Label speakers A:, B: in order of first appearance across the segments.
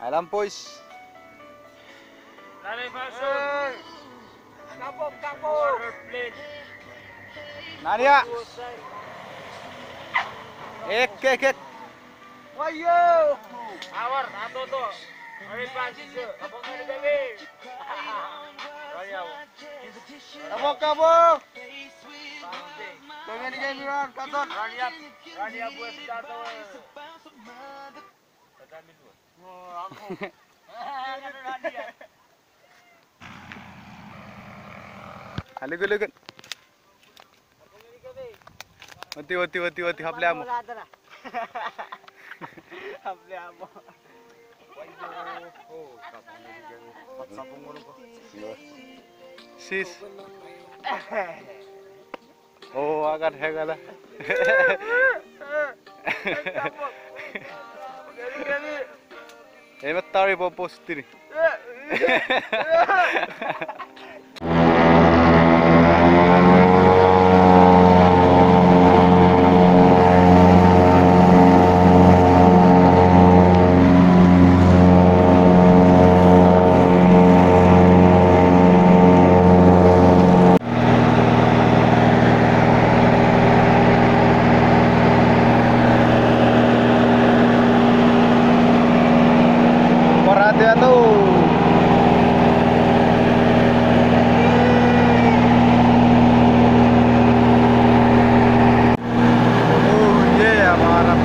A: Alam boys.
B: Nanay Fason. Kapok, kapok. Water plate.
A: Nadia. Ek.
B: Wayo. Awar, ato to. Mari Francis. Kapok na ni bebe. Wayo.
A: Kabok. Pengen game Miran, kantor.
B: Rania buat starter. Tatamin dulu. Oh, aku. Rania.
A: Alugun. Wati hable amo.
B: Hable amo.
A: Oh, sabong mo ko. Sis. Oh, akan hegala. Emat tari popos tiri. Perhatian tuh. Oh yeah, marah.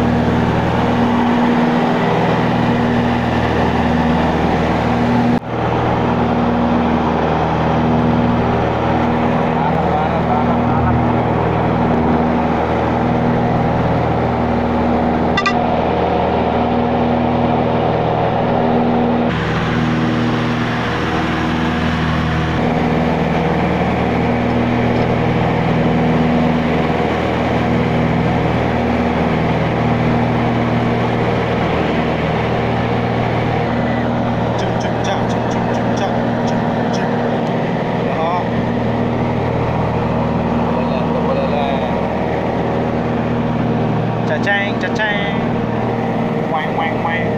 A: Cacang. Wang.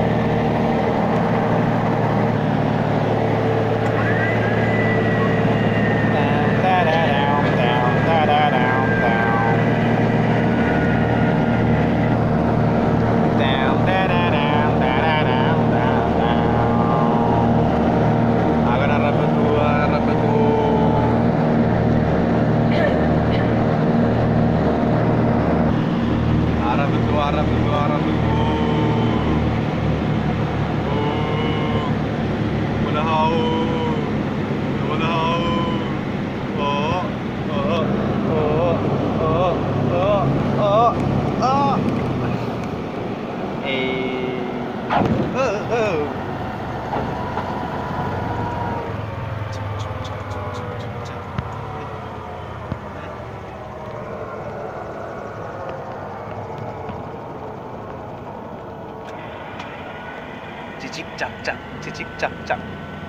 A: Arab itu. Walahau. Cicik cak cak.